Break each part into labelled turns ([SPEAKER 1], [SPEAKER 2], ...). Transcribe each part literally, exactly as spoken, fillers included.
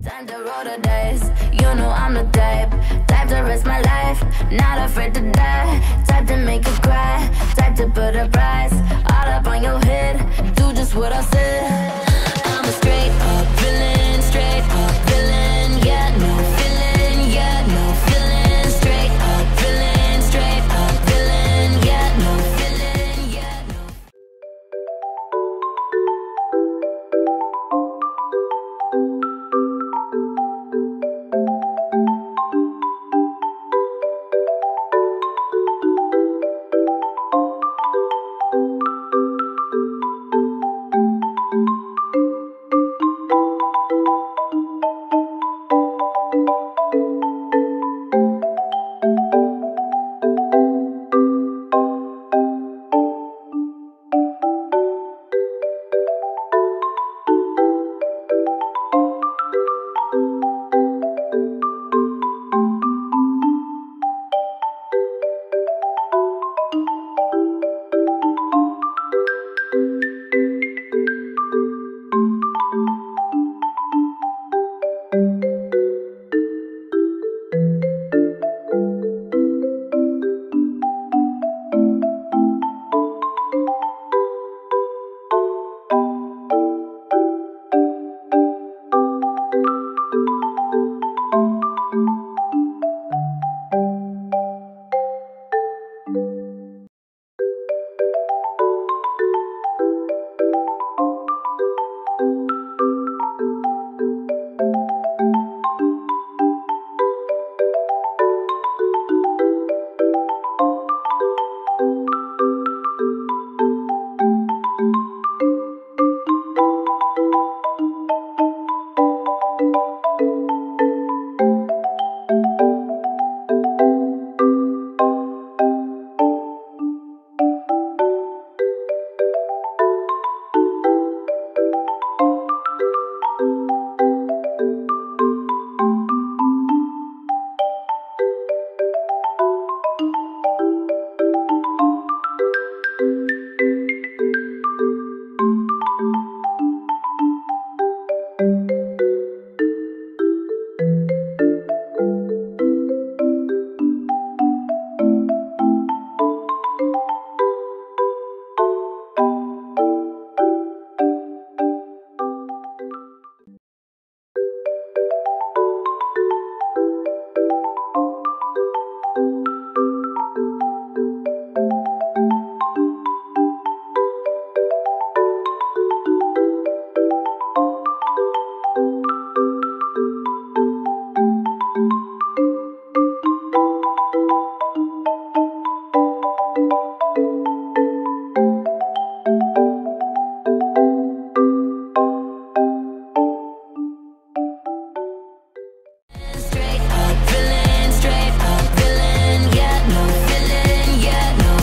[SPEAKER 1] Time to roll the dice, you know I'm the type. Type to risk my life, not afraid to die. Type to make you cry, type to put a price all up on your head, do just what I said. I'm a straight up villain, straight up villain. Yeah, no feeling, yeah, no feeling. Straight up villain, straight up villain. Yeah, no feeling, yeah, no.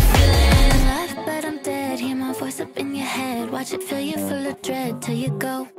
[SPEAKER 1] Watch it fill you full of dread till you go.